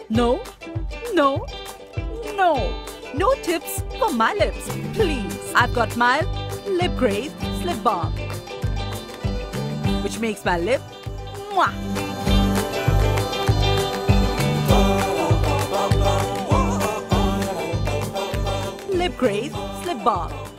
No, no, no. No tips for my lips, please. I've got my Lip Grace Slip Balm, which makes my lip mwah. Lip Grace Slip Balm.